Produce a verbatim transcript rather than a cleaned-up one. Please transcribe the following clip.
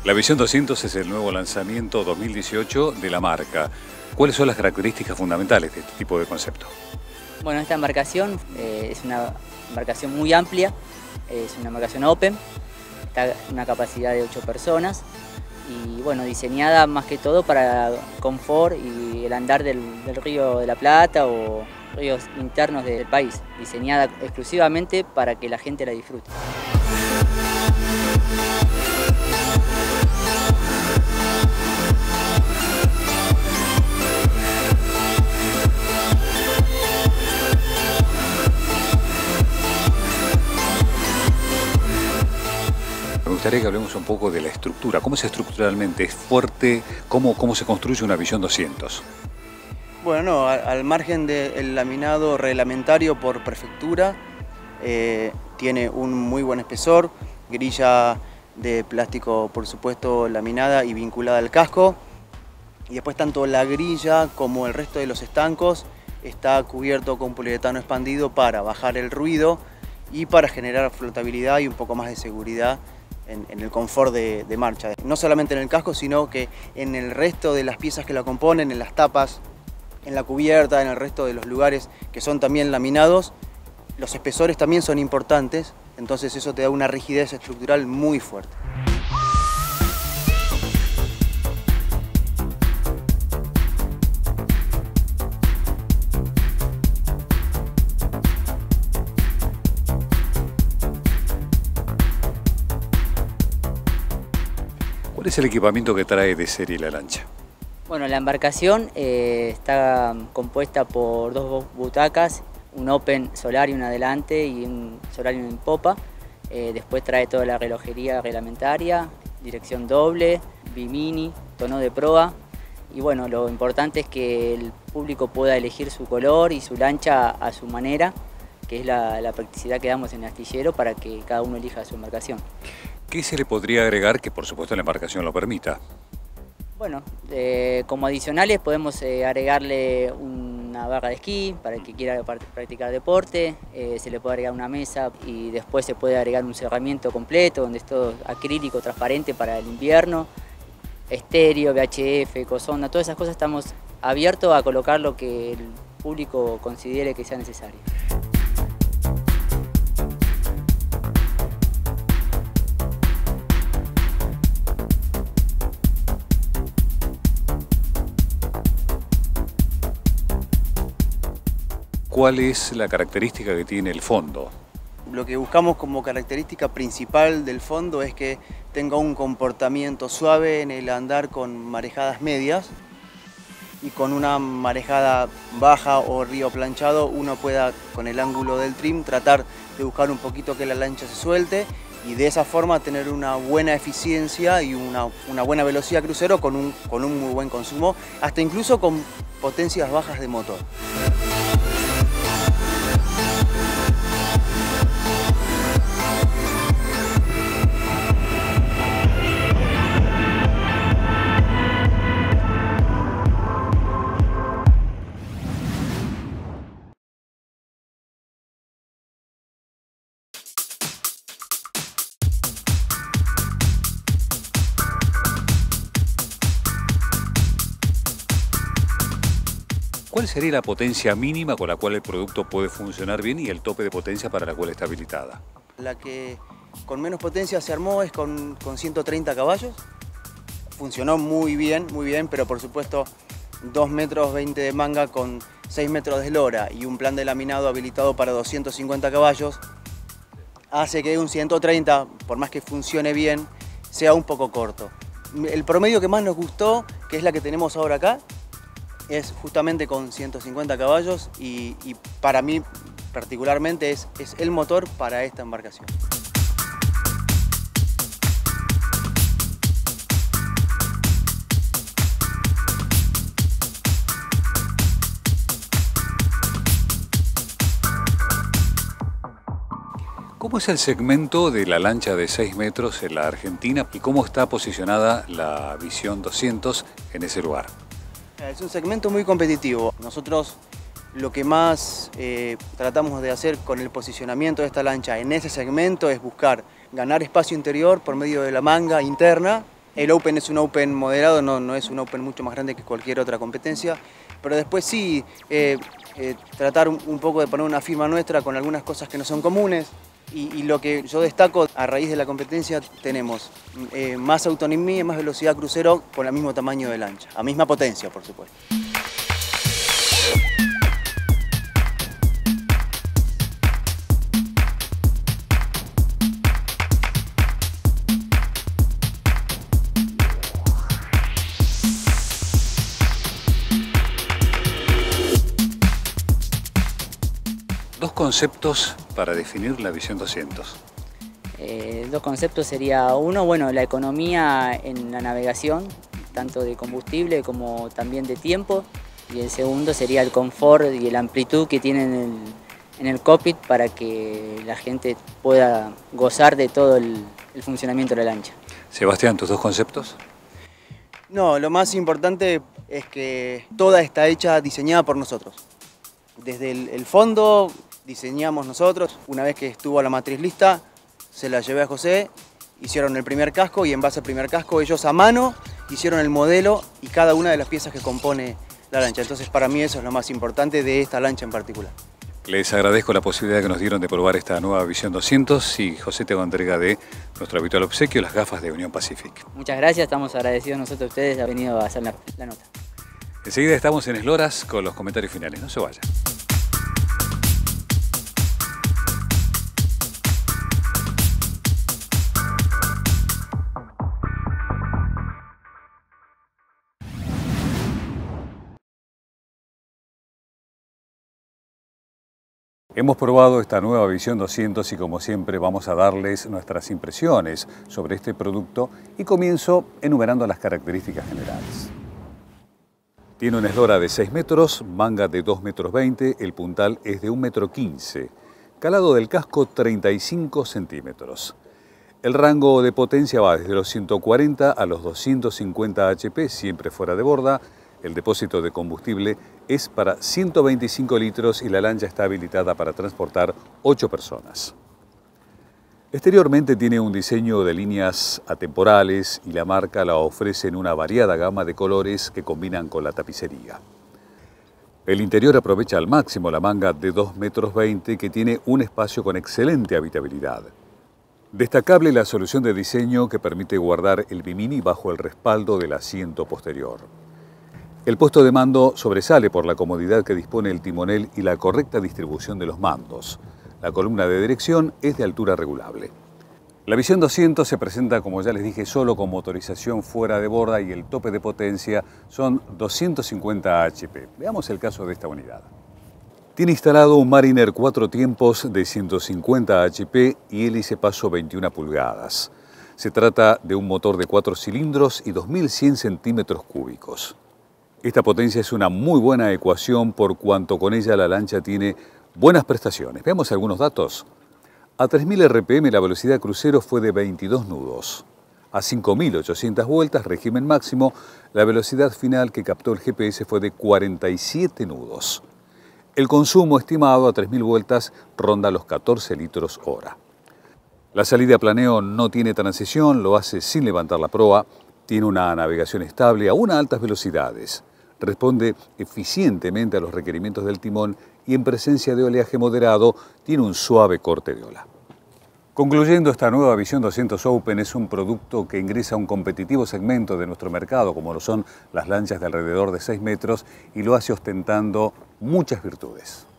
La Visión doscientos es el nuevo lanzamiento dos mil dieciocho de la marca. ¿Cuáles son las características fundamentales de este tipo de concepto? Bueno, esta embarcación eh, es una embarcación muy amplia, es una embarcación open, está una capacidad de ocho personas y bueno, diseñada más que todo para confort y el andar del, del Río de la Plata o ríos internos del país, diseñada exclusivamente para que la gente la disfrute. Me gustaría que hablemos un poco de la estructura. ¿Cómo es estructuralmente? ¿Es fuerte? ¿Cómo, cómo se construye una Visión doscientos? Bueno, no, al, al margen del laminado reglamentario por prefectura, eh, tiene un muy buen espesor, grilla de plástico por supuesto laminada y vinculada al casco. Y después tanto la grilla como el resto de los estancos está cubierto con poliuretano expandido para bajar el ruido y para generar flotabilidad y un poco más de seguridad en, en el confort de, de marcha. No solamente en el casco, sino que en el resto de las piezas que la componen, en las tapas, en la cubierta, en el resto de los lugares que son también laminados, los espesores también son importantes, entonces eso te da una rigidez estructural muy fuerte. ¿Cuál es el equipamiento que trae de serie la lancha? Bueno, la embarcación eh, está compuesta por dos butacas, un open solar y un adelante y un solar y un en popa. Eh, después trae toda la relojería reglamentaria, dirección doble, bimini, tono de proa. Y bueno, lo importante es que el público pueda elegir su color y su lancha a su manera, que es la, la practicidad que damos en el astillero para que cada uno elija su embarcación. ¿Qué se le podría agregar que por supuesto la embarcación lo permita? Bueno, eh, como adicionales podemos eh, agregarle una barra de esquí para el que quiera practicar deporte, eh, se le puede agregar una mesa y después se puede agregar un cerramiento completo donde es todo acrílico, transparente para el invierno, estéreo, V H F, ecosonda, todas esas cosas estamos abiertos a colocar lo que el público considere que sea necesario. ¿Cuál es la característica que tiene el fondo? Lo que buscamos como característica principal del fondo es que tenga un comportamiento suave en el andar con marejadas medias y con una marejada baja o río planchado uno pueda con el ángulo del trim tratar de buscar un poquito que la lancha se suelte y de esa forma tener una buena eficiencia y una, una buena velocidad crucero con un, con un muy buen consumo, hasta incluso con potencias bajas de motor. ¿Cuál sería la potencia mínima con la cual el producto puede funcionar bien y el tope de potencia para la cual está habilitada? La que con menos potencia se armó es con, con ciento treinta caballos. Funcionó muy bien, muy bien, pero por supuesto dos metros veinte de manga con seis metros de eslora y un plan de laminado habilitado para doscientos cincuenta caballos hace que un ciento treinta, por más que funcione bien, sea un poco corto. El promedio que más nos gustó, que es la que tenemos ahora acá, es justamente con ciento cincuenta caballos y, y para mí particularmente es, es el motor para esta embarcación. ¿Cómo es el segmento de la lancha de seis metros en la Argentina y cómo está posicionada la Visión doscientos en ese lugar? Es un segmento muy competitivo. Nosotros lo que más eh, tratamos de hacer con el posicionamiento de esta lancha en ese segmento es buscar ganar espacio interior por medio de la manga interna El Open es un Open moderado, no, no es un Open mucho más grande que cualquier otra competencia, pero después sí, eh, eh, tratar un, un poco de poner una firma nuestra con algunas cosas que no son comunes. Y, y lo que yo destaco, a raíz de la competencia, tenemos eh, más autonomía y más velocidad crucero con el mismo tamaño de lancha, a misma potencia, por supuesto. Dos conceptos para definir la Visión doscientos. Eh, dos conceptos sería uno, bueno, la economía en la navegación, tanto de combustible como también de tiempo, y el segundo sería el confort y la amplitud que tiene en el, en el cockpit para que la gente pueda gozar de todo el, el funcionamiento de la lancha. Sebastián, ¿tus dos conceptos? No, lo más importante es que toda está hecha, diseñada por nosotros. Desde el, el fondo diseñamos nosotros, una vez que estuvo la matriz lista, se la llevé a José, hicieron el primer casco y en base al primer casco ellos a mano hicieron el modelo y cada una de las piezas que compone la lancha. Entonces para mí eso es lo más importante de esta lancha en particular. Les agradezco la posibilidad que nos dieron de probar esta nueva Visión doscientos y José te hago entrega de nuestro habitual obsequio, las gafas de Union Pacific. Muchas gracias, estamos agradecidos nosotros a ustedes de haber venido a hacer la, la nota. Enseguida estamos en Esloras con los comentarios finales, no se vayan. Hemos probado esta nueva Visión doscientos y como siempre vamos a darles nuestras impresiones sobre este producto y comienzo enumerando las características generales. Tiene una eslora de seis metros, manga de dos metros veinte, el puntal es de un metro quince, calado del casco treinta y cinco centímetros. El rango de potencia va desde los ciento cuarenta a los doscientos cincuenta H P, siempre fuera de borda. El depósito de combustible es para ciento veinticinco litros y la lancha está habilitada para transportar ocho personas. Exteriormente tiene un diseño de líneas atemporales y la marca la ofrece en una variada gama de colores que combinan con la tapicería. El interior aprovecha al máximo la manga de dos metros veinte que tiene un espacio con excelente habitabilidad. Destacable la solución de diseño que permite guardar el bimini bajo el respaldo del asiento posterior. El puesto de mando sobresale por la comodidad que dispone el timonel y la correcta distribución de los mandos. La columna de dirección es de altura regulable. La Visión doscientos se presenta, como ya les dije, solo con motorización fuera de borda y el tope de potencia son doscientos cincuenta H P. Veamos el caso de esta unidad. Tiene instalado un Mariner cuatro tiempos de ciento cincuenta H P y hélice paso veintiuna pulgadas. Se trata de un motor de cuatro cilindros y dos mil cien centímetros cúbicos. Esta potencia es una muy buena ecuación por cuanto con ella la lancha tiene buenas prestaciones. Veamos algunos datos. A tres mil R P M la velocidad crucero fue de veintidós nudos. A cinco mil ochocientas vueltas, régimen máximo, la velocidad final que captó el G P S fue de cuarenta y siete nudos. El consumo estimado a tres mil vueltas ronda los catorce litros hora. La salida a planeo no tiene transición, lo hace sin levantar la proa, tiene una navegación estable aún a altas velocidades. Responde eficientemente a los requerimientos del timón y en presencia de oleaje moderado tiene un suave corte de ola. Concluyendo, esta nueva Visión doscientos Open es un producto que ingresa a un competitivo segmento de nuestro mercado, como lo son las lanchas de alrededor de seis metros, y lo hace ostentando muchas virtudes.